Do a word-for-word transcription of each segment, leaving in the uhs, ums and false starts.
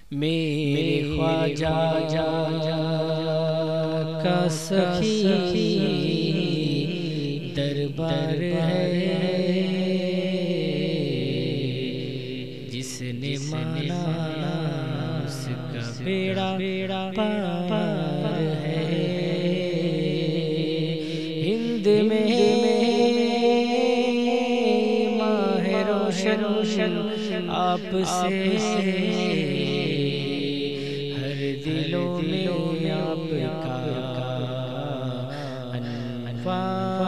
میرے خواجہ کا سخی دربار ہے، جس نے مانا اس کا بیڑا پار ہے۔ ہند میں ماہ روشن آپ سے، ہر دلوں میں آپ کا انوار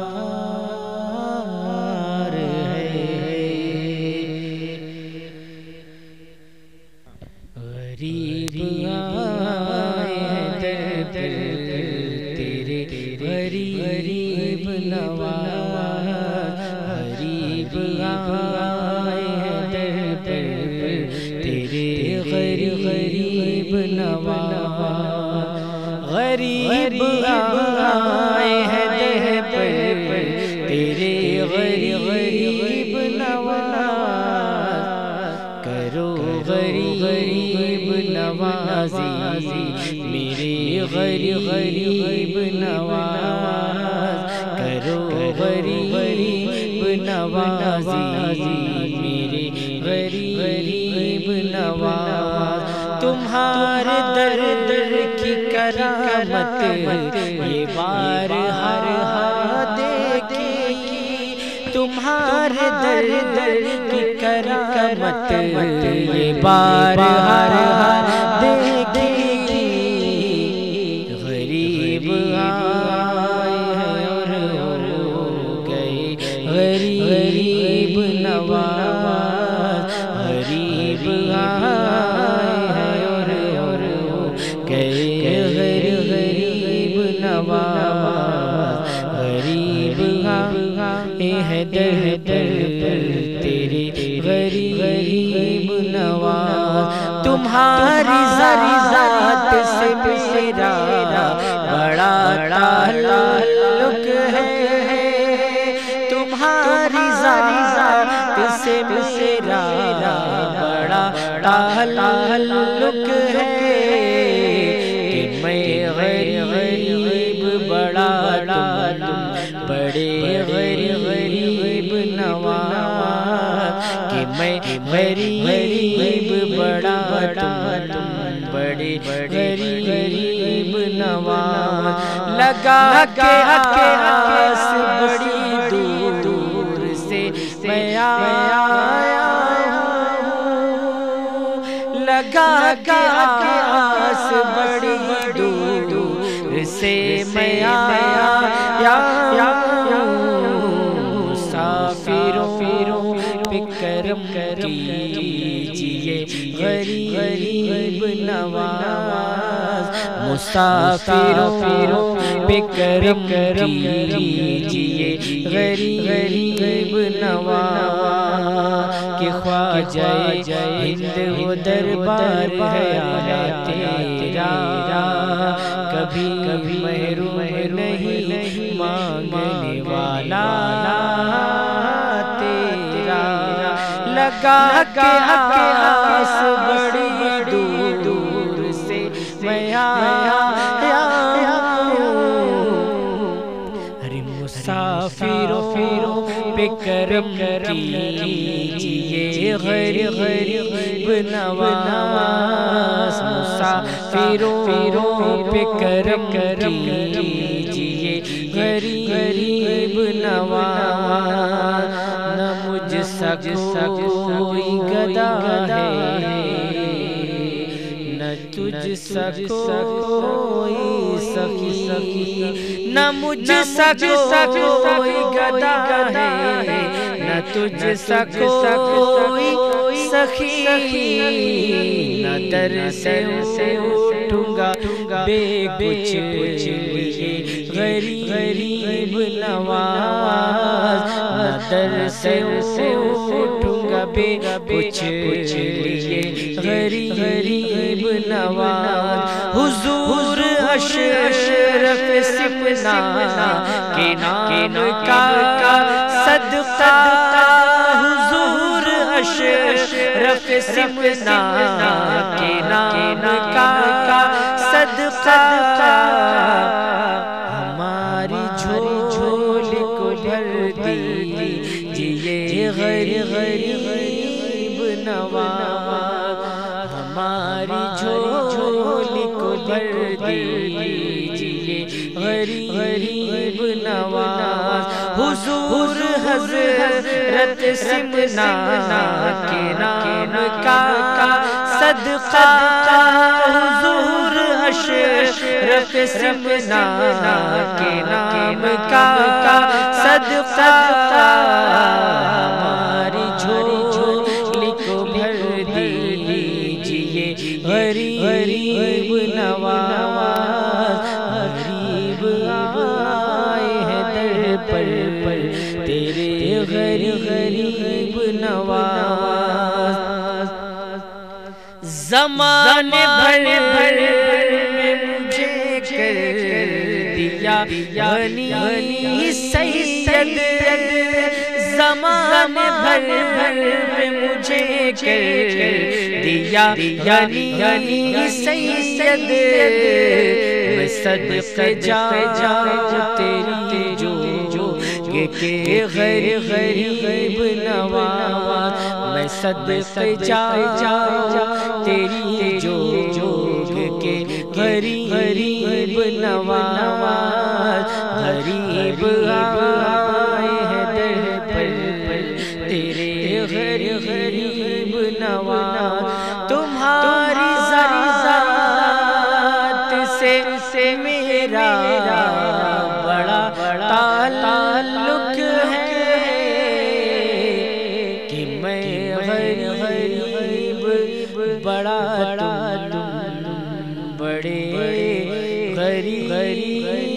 ہے۔ غریب آئے ہیں در پر تیرے، غریب نواز، غریب آئے ہیں در پر تیرے، غریب نواز، غریب آئے ہیں در پر تیرے، غریب نواز، کرو غریب نوازی میرے غریب نواز، کرو غریب نوازی میرے غریب نواز۔ تمہارے در در کی کرامت یہ بار ہر ہر دیکھی، تمہارے در در کی کرامت یہ بار ہر ہر دیکھی۔ غریب آئے ہیں اور ہو گئے غریب نواز، غریب آئے ہیں اور ہو گئے غریب نواز، غریب آئے ہیں در در تیرے، غریب نواز۔ تمہاری ذات سے میرا بڑا تعلق ہے، تمہاری ذات سے میرا بڑا تعلق ہے، کہ میں غریب بڑا تم بڑے غریب نواز، کہ میں غریب بڑا تم بڑے غریب نواز۔ لگا کے آس بڑی دور دور سے میں آیا ہوں، لگا کے آس بڑی دور دور سے میں آیا ہوں۔ مسافروں پہ کرم کیجئے غریب نواز، مسافروں پہ کرم کیجئے غریب نواز، کہ خواجہ ہند وہ دربار ہے آیا تیرا، کبھی محروم نہیں مانگنے والا تیرا۔ لگا کے آس بڑی دور دور سے میں آیا ہوں، ارے مسافروں پہ کرم کیجئے غریب نواز، مسافروں پہ کرم کیجئے غریب نواز۔ نہ مجھ سا کوئی گدا ہے، نہ تجھ سا کوئی سخی، نہ مجھ سا کوئی گدا ہے، نہ تجھ سا کوئی سخی، نہ در سے اٹھوں گا بے کچھ لیے غریب نواز، نہ در سے اٹھوں گا بے کچھ لیے غریب نواز۔ حضور اشرف سمنا کے نام کا صدقہ، حضور اشرف अशरफ सिमना के नाम का सदका हमारी झोल को भर दीजिए गरीब नवाज, हमारी झोल को भर दीजिए गरीब नवाज। हुजूर हज़रत सिमना के नाम का सदका, हुजूर अशरफ सिमना के नाम का सदका हमारी झोली को भर दीजिए गरीब नवाज। गरीब आए हैं दर पर तेरे गरीब नवाज। ज़माने भर भर में मुझे कर दिया गनी सैयद, ज़माने भर भर में मुझे कर दिया गनी सैयद। मैं सदक़े जाऊं तेरी जो के गरीब नवाज, मैं सदक़े जाऊं तेरी जो के गरीब नवाज। गरीब आए हैं दर पर तेरे गरीब नवाज। तुम्हारी ज़ात से मेरा बड़ा ताल्लुक है कि मैं गरीब बड़ा तुम बड़े गरीब।